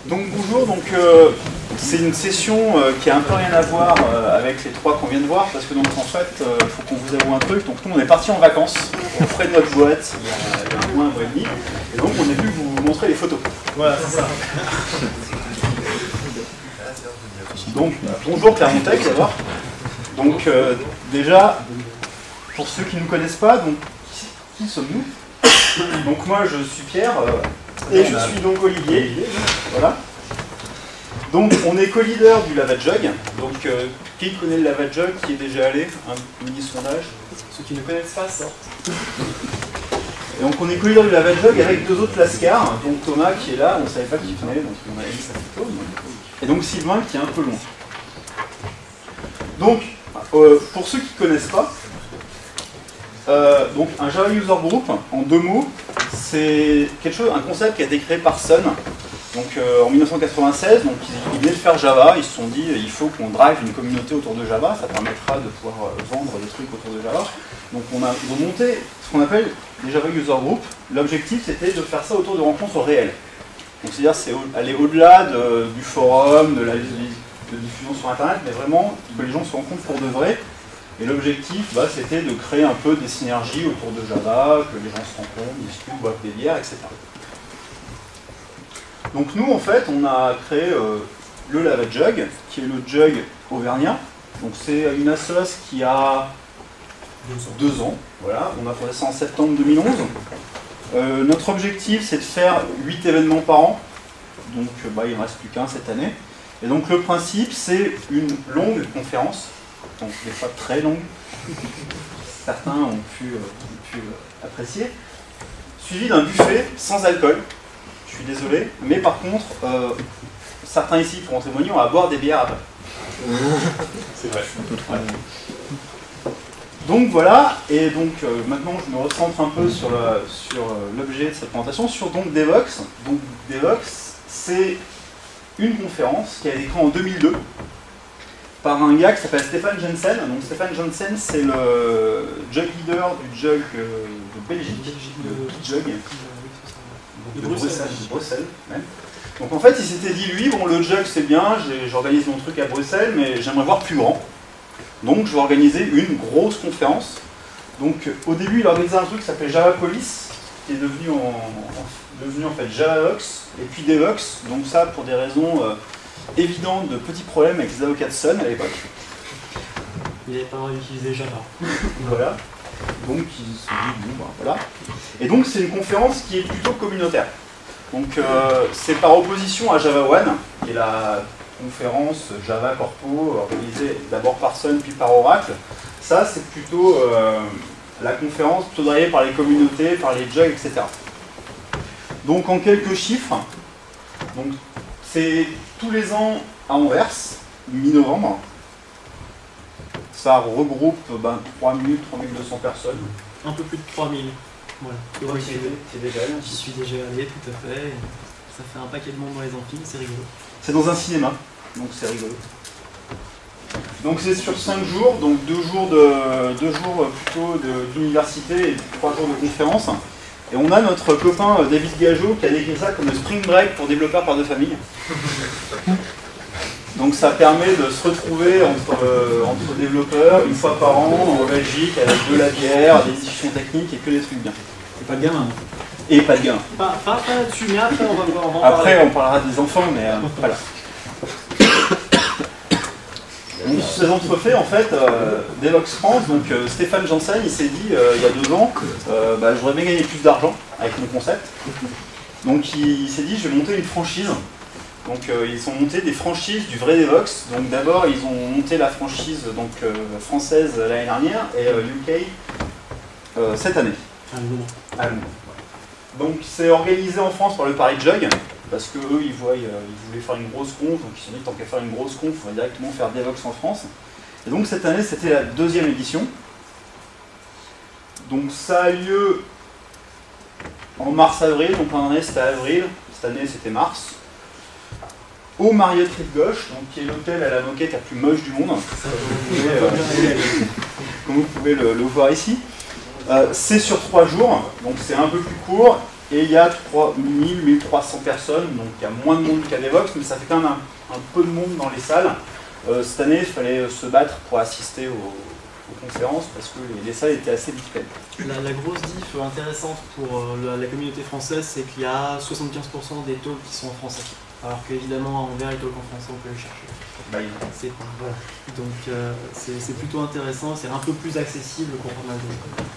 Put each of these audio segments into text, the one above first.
Donc bonjour, c'est une session qui a un peu rien à voir avec les trois qu'on vient de voir, parce que donc en fait, il faut qu'on vous avoue un truc. Donc nous on est parti en vacances au frais de notre boîte il y a un mois et demi, et donc on est venu vous montrer les photos. Voilà, c'est ça. Donc bonjour Clermont-Tech d'abord. Donc déjà, pour ceux qui ne nous connaissent pas, donc qui sommes-nous? Donc moi je suis Pierre. Et je suis donc Olivier, voilà. Donc on est co-leader du Lava Jug. Donc qui connaît le Lava Jug, qui est déjà allé? Un mini sondage. Ceux qui ne connaissent pas sortent. Et donc on est co-leader du Lava Jug avec deux autres lascars. Donc Thomas qui est là, on ne savait pas qui venait, donc on a mis sa photo. Et donc Sylvain qui est un peu loin. Donc pour ceux qui ne connaissent pas, donc un Java User Group, en deux mots, c'est un concept qui a été créé par Sun donc, en 1996. Donc ils venaient de faire Java, ils se sont dit il faut qu'on drive une communauté autour de Java, ça permettra de pouvoir vendre des trucs autour de Java. Donc ils ont monté ce qu'on appelle les Java User Group. L'objectif c'était de faire ça autour de rencontres réelles. Donc c'est-à-dire c'est aller au-delà du forum, de la diffusion sur internet, mais vraiment que les gens se rencontrent pour de vrai. Et l'objectif, c'était de créer un peu des synergies autour de Java, que les gens se rencontrent, discutent, boivent des bières, etc. Donc nous, en fait, on a créé le Lava Jug, qui est le Jug auvergnat. Donc c'est une assoce qui a 2 ans. Voilà, on a fondé ça en septembre 2011. Notre objectif, c'est de faire 8 événements par an. Donc il ne reste plus qu'un cette année. Et donc le principe, c'est une longue conférence. Donc des fois très longues, certains ont pu apprécier, suivi d'un buffet sans alcool. Je suis désolé, mais par contre, certains ici pourront témoigner, on va boire des bières après. C'est vrai. Ouais. Donc voilà, et donc maintenant je me recentre un peu sur l'objet de cette présentation, sur donc Devoxx. Donc Devoxx, c'est une conférence qui a été créée en 2002. Par un gars qui s'appelle Stefan Jensen. Donc Stefan Jensen, c'est le jug leader du jug de Belgique, de Jug, de Bruxelles même. Donc en fait, il s'était dit, lui, bon, le jug c'est bien, j'organise mon truc à Bruxelles, mais j'aimerais voir plus grand. Donc je vais organiser une grosse conférence. Donc au début, il a organisé un truc qui s'appelait Javapolis, qui est devenu en fait Javaox, et puis Devoxx. Donc ça, pour des raisons évident de petits problèmes avec les avocats de Sun à l'époque. Il n'avait pas utilisé Java. Voilà. Donc ils se sont dit, bon, voilà. Et donc c'est une conférence qui est plutôt communautaire. Donc c'est par opposition à Java One, qui est la conférence Java Corpo, organisée d'abord par Sun puis par Oracle. Ça c'est plutôt la conférence plutôt driven par les communautés, par les jugs, etc. Donc en quelques chiffres, donc c'est tous les ans à Anvers, mi-novembre. Ça regroupe 3200 personnes. Un peu plus de 3000. Voilà. Oui, c'est déjà allé. J'y suis déjà allé, tout à fait. Ça fait un paquet de monde dans les amphis, c'est rigolo. C'est dans un cinéma, donc c'est rigolo. Donc c'est sur 5 jours, donc 2 jours plutôt d'université et 3 jours de conférence. Et on a notre copain David Gageot qui a décrit ça comme le spring break pour développeurs par de famille. Donc ça permet de se retrouver entre développeurs une fois par an en Belgique avec de la bière, des discussions techniques et que des trucs bien. Et pas de gamin. Et pas de gamin. Pas là-dessus, mais après on va en parler. Après on parlera des enfants, mais voilà. Donc, ces entrefaits, en fait, Devoxx France, donc Stefan Jensen, il s'est dit il y a 2 ans, j'aurais bien gagné plus d'argent avec mon concept. Donc il s'est dit je vais monter une franchise. Donc ils ont monté des franchises du vrai Devoxx. Donc d'abord ils ont monté la franchise française l'année dernière et UK cette année. À Londres. Donc c'est organisé en France par le Paris Jug. Parce que eux, ils voulaient faire une grosse conf, donc ils se sont dit tant qu'à faire une grosse conf, on va directement faire Devoxx en France. Et donc cette année, c'était la 2e édition. Donc ça a lieu en mars-avril, donc l'an dernier c'était avril, cette année c'était mars. Au Marriott Rive Gauche, donc qui est l'hôtel à la moquette la plus moche du monde. Comme vous pouvez le voir ici. C'est sur 3 jours, donc c'est un peu plus court, et il y a 1300 personnes, donc il y a moins de monde qu'à Devoxx, mais ça fait quand même un peu de monde dans les salles. Cette année, il fallait se battre pour assister aux conférences, parce que les salles étaient assez vite pleines. La grosse diff intéressante pour la communauté française, c'est qu'il y a 75% des talks qui sont en français. Alors qu'évidemment, à Anvers, les talks en français, on peut les chercher. Voilà. Donc c'est plutôt intéressant, c'est un peu plus accessible pour pas mal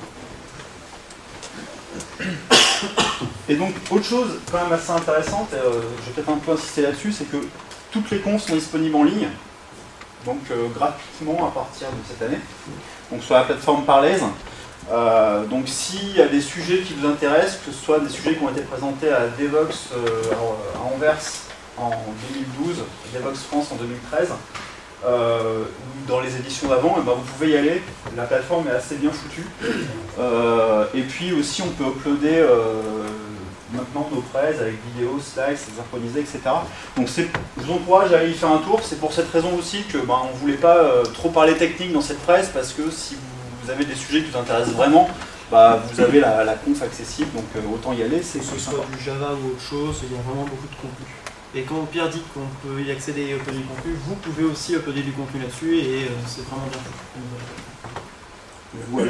de. Et donc, autre chose quand même assez intéressante, je vais peut-être un peu insister là-dessus, c'est que toutes les confs sont disponibles en ligne, donc gratuitement à partir de cette année, donc sur la plateforme Parlez. Donc s'il y a des sujets qui vous intéressent, que ce soit des sujets qui ont été présentés à Devoxx à Anvers en 2012, Devoxx France en 2013, ou dans les éditions d'avant, ben vous pouvez y aller, la plateforme est assez bien foutue. Et puis aussi on peut uploader maintenant nos presse avec vidéos, slides, synchronisés, etc. Donc je vous encourage à aller y faire un tour, c'est pour cette raison aussi que ben, on ne voulait pas trop parler technique dans cette presse, parce que si vous avez des sujets qui vous intéressent vraiment, bah, vous avez la conf accessible, donc autant y aller. C'est que ce soit du Java ou autre chose, il y a vraiment beaucoup de contenu. Et quand Pierre dit qu'on peut y accéder et uploader du contenu, vous pouvez aussi uploader du contenu là-dessus, et c'est vraiment bien fait. Voilà.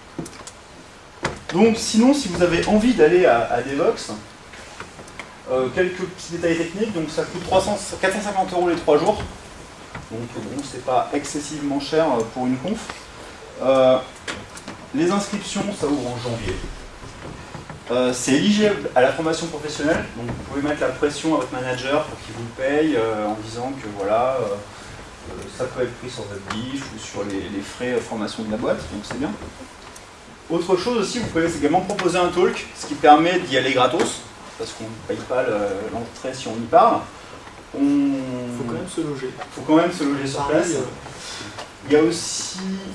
Donc sinon, si vous avez envie d'aller à Devoxx, quelques petits détails techniques, donc ça coûte 450 € les 3 jours, donc bon, c'est pas excessivement cher pour une conf. Les inscriptions, ça ouvre en janvier. C'est éligible à la formation professionnelle, donc vous pouvez mettre la pression à votre manager pour qu'il vous paye en disant que voilà, ça peut être pris sur votre BIF ou sur les frais formation de la boîte, donc c'est bien. Autre chose aussi, vous pouvez également proposer un talk, ce qui permet d'y aller gratos, parce qu'on ne paye pas l'entrée si on y part. Il faut quand même se loger. Il faut quand même se loger sur place. Il y a aussi...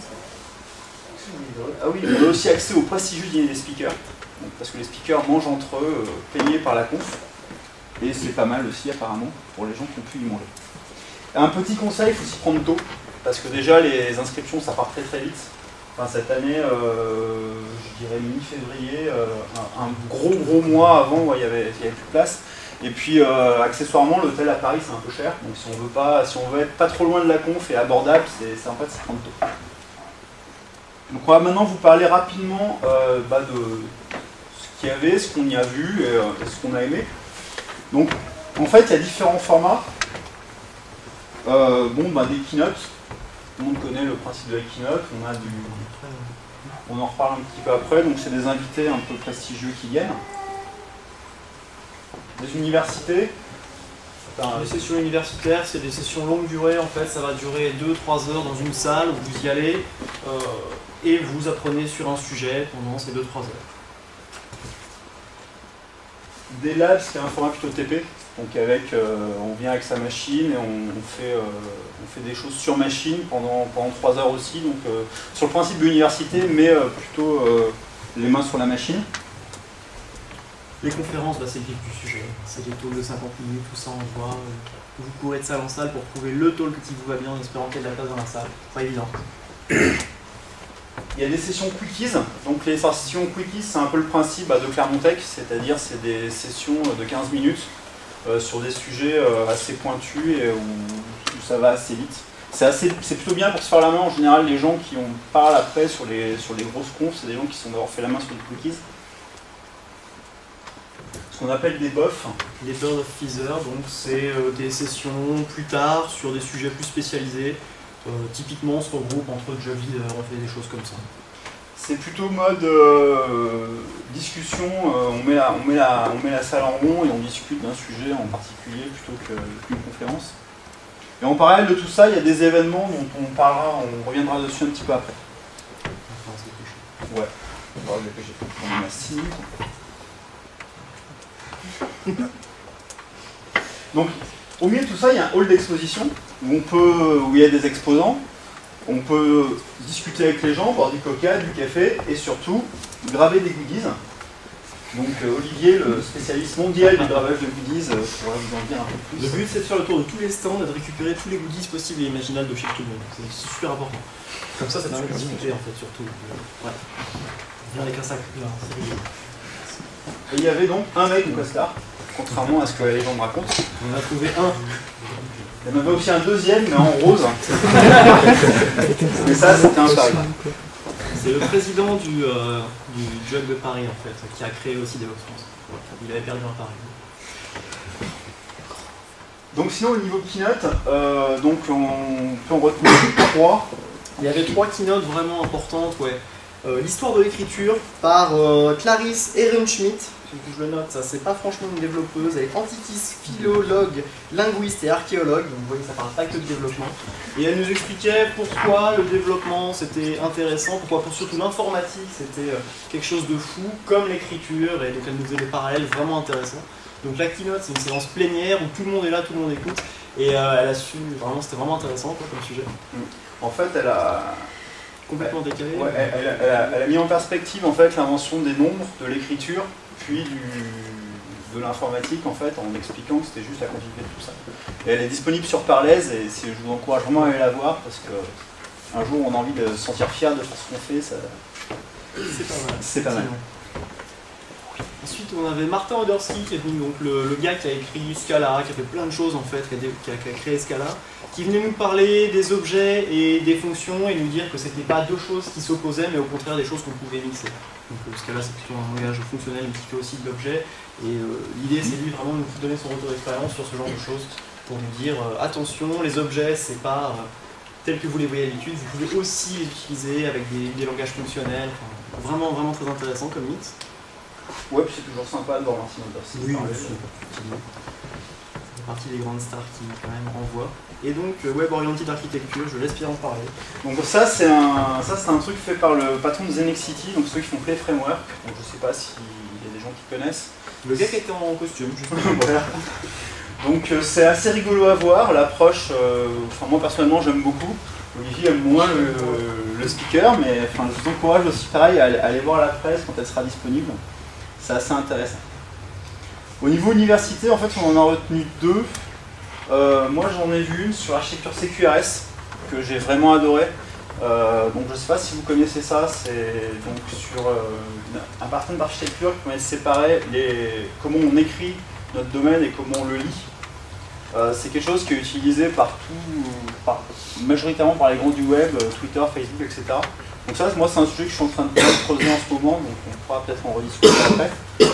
Ah oui, on a aussi accès au prestigieux dîner des speakers, donc, parce que les speakers mangent entre eux, payés par la conf, et c'est pas mal aussi apparemment pour les gens qui ont pu y manger. Un petit conseil, il faut s'y prendre tôt, parce que déjà les inscriptions ça part très très vite. Enfin, cette année, je dirais mi-février, un gros mois avant, il y avait plus de place. Et puis accessoirement, l'hôtel à Paris c'est un peu cher, donc si on veut être pas trop loin de la conf et abordable, c'est en fait s'y prendre tôt. Donc on va maintenant vous parler rapidement de ce qu'il y avait, ce qu'on y a vu et ce qu'on a aimé. Donc en fait il y a différents formats. Des keynotes, tout le monde connaît le principe de la keynote, on en reparle un petit peu après, donc c'est des invités un peu prestigieux qui viennent. Des universités. Les sessions universitaires, c'est des sessions longue durée, en fait, ça va durer 2-3 heures dans une salle où vous y allez et vous apprenez sur un sujet pendant ces 2-3 heures. Des labs, c'est un format plutôt TP, donc on vient avec sa machine et on fait des choses sur machine pendant 3 heures aussi, donc sur le principe de l'université, mais plutôt les mains sur la machine. Les conférences, c'est le vif du sujet, c'est des talks de 50 minutes, tout ça on voit. Vous courez de salle en salle pour trouver le talk qui vous va bien en espérant qu'il y ait de la place dans la salle, pas évident. Il y a des sessions quickies, donc les sessions quickies c'est un peu le principe de Clermont-Tech, c'est-à-dire c'est des sessions de 15 minutes sur des sujets assez pointus et où ça va assez vite. C'est plutôt bien pour se faire la main, en général les gens qui en parlent après sur les grosses confs, c'est des gens qui sont d'avoir fait la main sur les quickies. Ce qu'on appelle des BOF. Les Bird of Feather, donc c'est des sessions plus tard sur des sujets plus spécialisés. Typiquement, on se regroupe entre job leaders, on fait des choses comme ça. C'est plutôt mode discussion, on met la salle en rond et on discute d'un sujet en particulier plutôt qu'une conférence. Et en parallèle de tout ça, il y a des événements dont on reviendra dessus un petit peu après. Ouais, on va se dépêcher. On en a 6 minutes. Donc, au milieu de tout ça, il y a un hall d'exposition où il y a des exposants. On peut discuter avec les gens, boire du coca, du café et surtout graver des goodies. Donc Olivier, le spécialiste mondial du gravage de goodies, pourra vous en dire un peu plus. Le but c'est de faire le tour de tous les stands et de récupérer tous les goodies possibles et imaginables de chez tout le monde. C'est super important. Comme ça permet de discuter en fait surtout. Ouais. On vient avec un sac. Et il y avait donc un mec au costard, contrairement à ce que les gens me racontent. On a trouvé un. Il y en avait aussi un deuxième, mais en rose. Mais ça, c'était un pari. C'est le président du Jug de Paris en fait, qui a créé aussi DevOps France. Il avait perdu un pari. Donc sinon au niveau keynote, donc on peut en retenir 3. Il y avait 3 keynotes vraiment importantes, ouais. L'histoire de l'écriture par Clarisse Ehrenschmidt. Je le note, ça c'est pas franchement une développeuse, elle est antiquiste, philologue, linguiste et archéologue, donc vous voyez ça parle pas que de développement. Et elle nous expliquait pourquoi le développement c'était intéressant, pourquoi surtout l'informatique c'était quelque chose de fou, comme l'écriture, et donc elle nous faisait des parallèles vraiment intéressants. Donc la keynote c'est une séance plénière où tout le monde est là, tout le monde écoute, et elle a su, vraiment c'était vraiment intéressant quoi, comme sujet. En fait elle a... Complètement décalé. Ouais, elle a mis en perspective en fait l'invention des nombres, de l'écriture, puis de l'informatique en fait, en expliquant que c'était juste la continuité de tout ça. Et elle est disponible sur Parlez et je vous encourage vraiment à aller la voir parce que un jour on a envie de se sentir fier de faire ce qu'on fait, ça... C'est pas mal. C'est pas mal. Ensuite on avait Martin Odersky qui est venu, donc le gars qui a écrit Scala, qui a fait plein de choses en fait, qui a créé Scala, qui venait nous parler des objets et des fonctions et nous dire que c'était pas deux choses qui s'opposaient mais au contraire des choses qu'on pouvait mixer. Donc Scala c'est plutôt un langage fonctionnel mais qui fait aussi de l'objet et l'idée c'est lui vraiment de nous donner son retour d'expérience sur ce genre de choses pour nous dire attention, les objets c'est pas tels que vous les voyez d'habitude, vous pouvez aussi les utiliser avec des langages fonctionnels, enfin, vraiment très intéressant comme mix. Ouais, puis c'est toujours sympa de voir Martin Odersky. Oui, aussi. C'est partie des grandes stars qui quand même renvoient. Et donc Web Oriented Architecture, je laisse Pierre en parler. Donc ça c'est un truc fait par le patron de Zenexity, donc ceux qui font Play Framework. Donc je sais pas s'il y a des gens qui connaissent. Le gars qui était en costume, justement. Voilà. Donc c'est assez rigolo à voir, l'approche, enfin moi personnellement j'aime beaucoup. Olivier aime moins le speaker, mais enfin, je vous encourage aussi pareil à aller voir la presse quand elle sera disponible. C'est assez intéressant. Au niveau université, en fait, on en a retenu 2. Moi, j'en ai vu une sur l'architecture CQRS, que j'ai vraiment adoré. Donc, je ne sais pas si vous connaissez ça, c'est donc sur un partenaire d'architecture qui permet de séparer comment on écrit notre domaine et comment on le lit. C'est quelque chose qui est utilisé majoritairement par les grands du web, Twitter, Facebook, etc. Donc ça, moi, c'est un sujet que je suis en train de creuser en ce moment, donc on pourra peut-être en rediscuter après.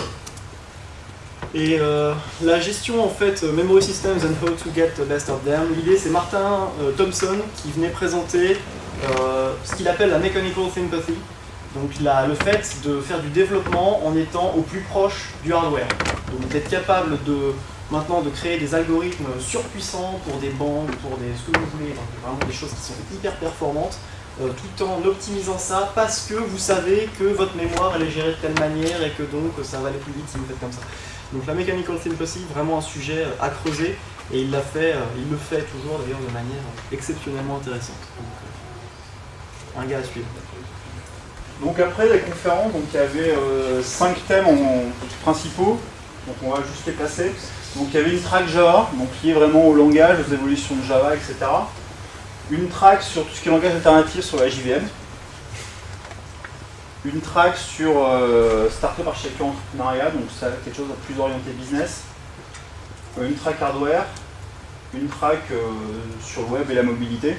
Et la gestion, en fait, Memory Systems and How to Get the Best of Them, l'idée, c'est Martin Thompson qui venait présenter ce qu'il appelle la Mechanical Sympathy, donc le fait de faire du développement en étant au plus proche du hardware. Donc d'être capable maintenant de créer des algorithmes surpuissants pour des banques, pour ce que vous voulez, donc vraiment des choses qui sont hyper performantes, tout en optimisant ça parce que vous savez que votre mémoire elle est gérée de telle manière et que donc ça va aller plus vite si vous faites comme ça. Donc la Mechanical Sympathy, vraiment un sujet à creuser et il le fait toujours d'ailleurs de manière exceptionnellement intéressante. Donc, un gars à suivre. Donc après les conférences, donc il y avait 5 thèmes principaux, donc on va juste les passer. Donc il y avait une track Java, donc liée vraiment au langage, aux évolutions de Java, etc. Une track sur tout ce qui est langage alternatif sur la JVM. Une track sur Startup Architecture Entrepreneuriat, donc c'est quelque chose de plus orienté business. Une track hardware. Une track sur le web et la mobilité.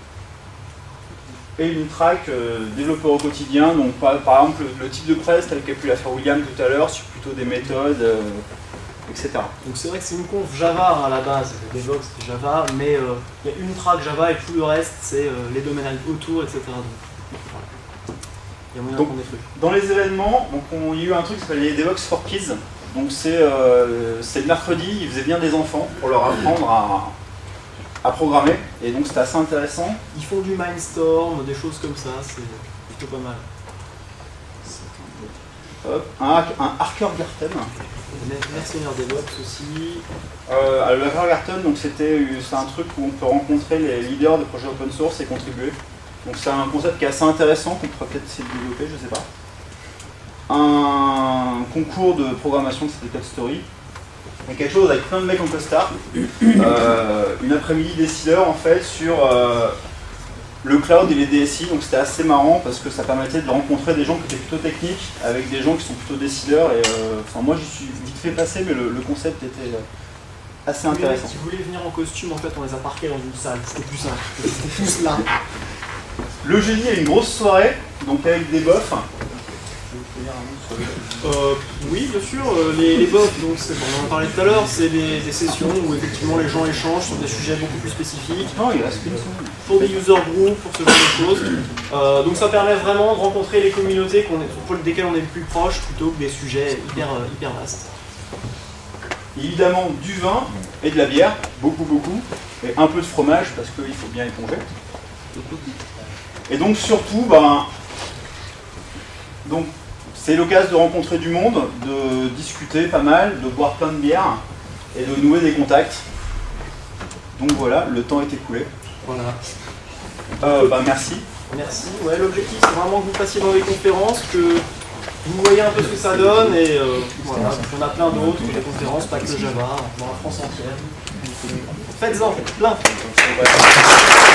Et une track développeur au quotidien, donc par exemple le type de presse tel qu'a pu la faire William tout à l'heure, sur plutôt des méthodes, etc. Donc c'est vrai que c'est une conf Java à la base, DevOps c'est Java, mais il y a une track Java et tout le reste c'est les domaines autour, etc. Donc, voilà. Il y a moyen d'apprendre des trucs. Dans les événements, donc, il y a eu un truc qui s'appelle les DevOps for Kids. Donc c'est le mercredi, ils faisaient bien des enfants pour leur apprendre à programmer, et donc c'était assez intéressant. Ils font du Mindstorm, des choses comme ça, c'est plutôt pas mal. Hop, un Arkergarten. Mercenaire DevOps aussi. Le Arkergarten, donc c'est un truc où on peut rencontrer les leaders de projets open source et contribuer. Donc c'est un concept qui est assez intéressant, qu'on pourrait peut-être essayer de développer, je sais pas. un concours de programmation qui s'appelle Code Story. Et quelque chose avec plein de mecs en costard. Une après-midi décideur en fait sur le cloud et les DSI. Donc c'était assez marrant parce que ça permettait de rencontrer des gens qui étaient plutôt techniques avec des gens qui sont plutôt décideurs. Et moi j'y suis vite fait passer, mais le concept était assez intéressant. Si vous voulez venir en costume, en fait on les a parqués dans une salle. C'était plus simple. C'était tous là. Le jeudi, il y a une grosse soirée, donc avec des bofs. Oui, bien sûr. Les bofs, donc on en parlait tout à l'heure, c'est des sessions où effectivement les gens échangent sur des sujets beaucoup plus spécifiques. Non, il reste une semaine. Pour des user groups, pour ce genre de choses. Donc ça permet vraiment de rencontrer les communautés desquelles on est le plus proche plutôt que des sujets hyper vastes. Évidemment du vin et de la bière, beaucoup, et un peu de fromage parce qu'il faut bien éponger. Et donc surtout, c'est l'occasion de rencontrer du monde, de discuter pas mal, de boire plein de bières et de nouer des contacts. Donc voilà, le temps est écoulé. Voilà. Merci. Merci. Ouais, l'objectif c'est vraiment que vous passiez dans les conférences, que vous voyez un peu ce que ça donne et voilà. On a plein d'autres, des conférences, pas que Java, dans la France entière. Faites-en, plein.